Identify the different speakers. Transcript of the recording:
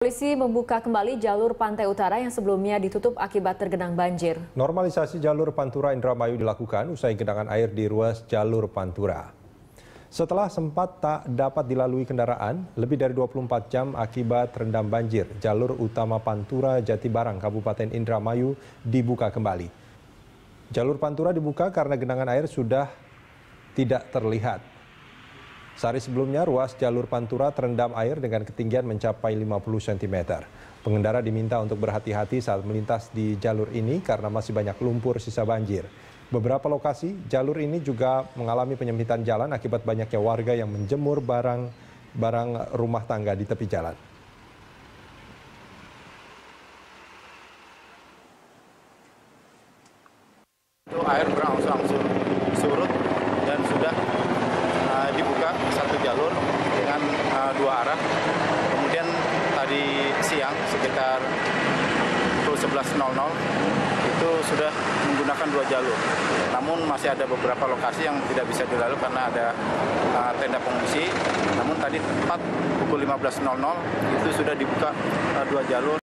Speaker 1: Polisi membuka kembali jalur Pantai Utara yang sebelumnya ditutup akibat tergenang banjir.
Speaker 2: Normalisasi jalur Pantura Indramayu dilakukan usai genangan air di ruas jalur Pantura. Setelah sempat tak dapat dilalui kendaraan, lebih dari 24 jam akibat terendam banjir, jalur utama Pantura Jatibarang, Kabupaten Indramayu dibuka kembali. Jalur Pantura dibuka karena genangan air sudah tidak terlihat. Sehari sebelumnya, ruas jalur Pantura terendam air dengan ketinggian mencapai 50 cm. Pengendara diminta untuk berhati-hati saat melintas di jalur ini karena masih banyak lumpur sisa banjir. Beberapa lokasi jalur ini juga mengalami penyempitan jalan akibat banyaknya warga yang menjemur barang rumah tangga di tepi jalan.
Speaker 3: Itu air berangsur-angsur surut dan sudah dibuka satu jalur dengan dua arah. Kemudian tadi siang sekitar pukul 11.00 itu sudah menggunakan dua jalur. Namun masih ada beberapa lokasi yang tidak bisa dilalui karena ada tenda pengungsi. Namun tadi tepat pukul 15.00 itu sudah dibuka dua jalur.